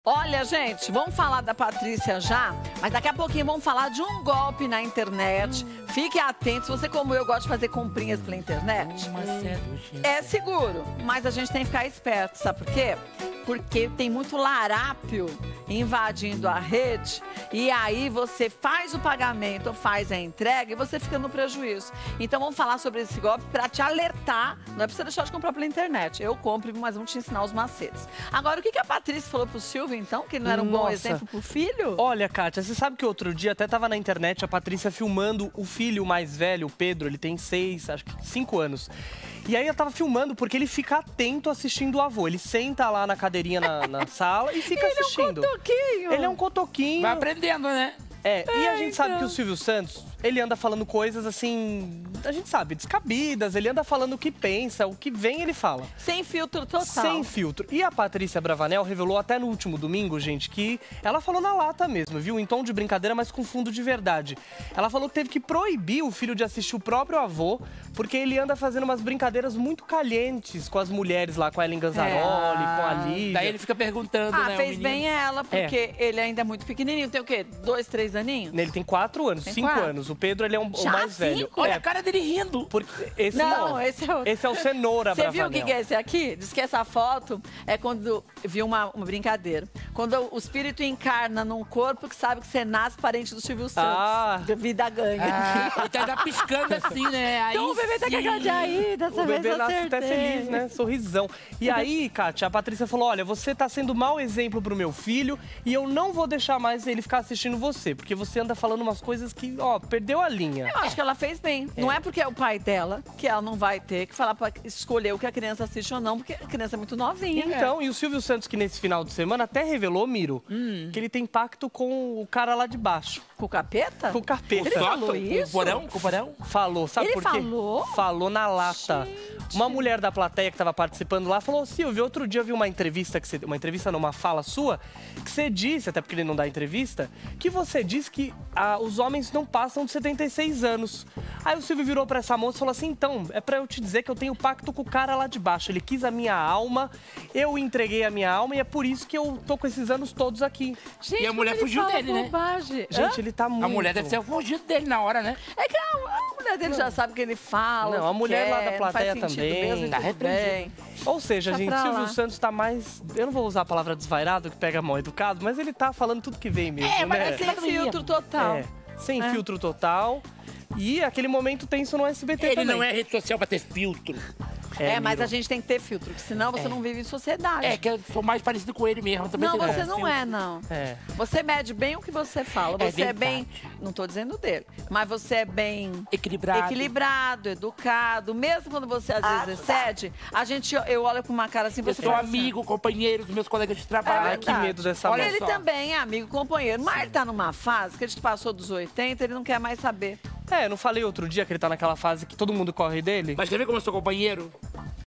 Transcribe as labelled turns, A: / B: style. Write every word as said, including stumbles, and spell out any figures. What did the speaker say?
A: Olha, gente, vamos falar da Patrícia já, mas daqui a pouquinho vamos falar de um golpe na internet. Hum. Fique atento, se você como eu gosta de fazer comprinhas pela internet. Hum. É seguro, mas a gente tem que ficar esperto, sabe por quê? Porque tem muito larápio invadindo a rede e aí você faz o pagamento ou faz a entrega e você fica no prejuízo. Então vamos falar sobre esse golpe para te alertar. Não é pra você deixar de comprar pela internet. Eu compro, mas vamos te ensinar os macetes. Agora, o que a Patrícia falou pro Silvio, então? Que não era um Nossa. bom exemplo pro filho?
B: Olha, Kátia, você sabe que outro dia até tava na internet a Patrícia filmando o filho mais velho, o Pedro, ele tem seis, acho que cinco anos. E aí eu tava filmando porque ele fica atento assistindo o avô. Ele senta lá na cadeirinha na, na sala e fica
A: ele
B: assistindo.
A: Ele é um cotoquinho.
B: Ele é um cotoquinho.
C: Vai aprendendo, né?
B: É,
A: é,
B: e a gente
A: então.
B: sabe que o Silvio Santos, ele anda falando coisas assim, a gente sabe, descabidas, ele anda falando o que pensa, o que vem ele fala.
A: Sem filtro total.
B: Sem filtro. E a Patrícia Bravanel revelou até no último domingo, gente, que ela falou na lata mesmo, viu? Em tom de brincadeira, mas com fundo de verdade. Ela falou que teve que proibir o filho de assistir o próprio avô, porque ele anda fazendo umas brincadeiras muito calientes com as mulheres lá, com a Ellen Ganzaroli, é. com a Lívia.
C: Daí ele fica perguntando,
A: ah,
C: né?
A: Ah, fez bem ela, porque é. ele ainda é muito pequenininho. Tem o quê? Dois, três aninhos?
B: Ele tem quatro anos, tem cinco quatro? anos. O Pedro, ele é um, o mais
A: cinco?
B: velho.
C: Olha
B: é.
C: a cara dele rindo.
B: Porque esse
A: não,
B: não,
A: esse é o...
B: Esse é o Cenoura
A: Você
B: Bravanel.
A: viu o que é esse aqui? Diz que essa foto é quando... Viu uma, uma brincadeira. Quando o espírito encarna num corpo que sabe que você nasce parente do Silvio Santos. Ah. Vida ganha.
C: Ah, ele tá piscando assim, né? Aí
A: então o bebê tá cagado de aí. Dessa
B: o
A: vez
B: bebê nasce
A: acertei.
B: até feliz, né? Sorrisão. E aí, Kátia, a Patrícia falou, olha, você tá sendo mau exemplo pro meu filho e eu não vou deixar mais ele ficar assistindo você, porque você anda falando umas coisas que, ó, perdeu a linha.
A: Eu acho que ela fez bem. É. Não é porque é o pai dela que ela não vai ter que falar pra escolher o que a criança assiste ou não, porque a criança é muito novinha.
B: Então, é. e o Silvio Santos, que nesse final de semana até revelou, Miro, hum. que ele tem pacto com o cara lá de baixo.
A: Com o capeta?
B: Com o capeta.
A: Ele falou isso?
C: Com o porão? Com o porão?
B: Falou, sabe
A: ele
B: por quê?
A: Falou?
B: Falou na lata.
A: Gente.
B: Uma mulher da plateia que estava participando lá falou, Silvio, outro dia eu vi uma entrevista, que você, uma entrevista numa fala sua, que você disse, até porque ele não dá entrevista, que você disse que ah, os homens não passam de setenta e seis anos. Aí o Silvio virou pra essa moça e falou assim, então, é pra eu te dizer que eu tenho pacto com o cara lá de baixo. Ele quis a minha alma, eu entreguei a minha alma e é por isso que eu tô com esses anos todos aqui.
A: Gente,
C: e a mulher fugiu dele,
A: bobagem.
C: né?
B: Gente, Hã? ele tá muito...
C: A mulher deve ter fugido dele na hora, né?
A: É que a, a mulher dele não. já sabe o que ele fala.
B: Não, a mulher
A: quer,
B: lá da plateia também.
A: Mesmo,
C: tá
A: bem.
B: Ou seja,
A: tá
B: gente, Silvio Santos tá mais... Eu não vou usar a palavra desvairado, que pega mal educado, mas ele tá falando tudo que vem mesmo,
A: É, mas
B: né?
A: é sem filtro total.
B: É, sem
A: é.
B: filtro total. E aquele momento tenso no S B T
C: ele
B: também.
C: Ele não é rede social pra ter filtro.
A: É, é mas Miro. a gente tem que ter filtro, porque senão você é. não vive em sociedade.
C: É, que eu sou mais parecido com ele mesmo. Também
A: não, você
C: é.
A: não é, não.
B: É.
A: Você mede bem o que você fala. Você é, é bem... Não tô dizendo dele. Mas você é bem...
C: Equilibrado.
A: Equilibrado, educado. Mesmo quando você, às
C: ah,
A: vezes, excede, a gente... Eu olho com uma cara assim...
C: Eu
A: você
C: sou
A: assim,
C: amigo, companheiro dos meus colegas de trabalho.
B: Ai, que medo dessa
A: Olha,
B: moça.
A: ele também é amigo, companheiro. Mas ele tá numa fase que a gente passou dos oitenta, ele não quer mais saber.
B: É, não falei outro dia que ele tá naquela fase que todo mundo corre dele?
C: Mas quer ver como eu sou companheiro?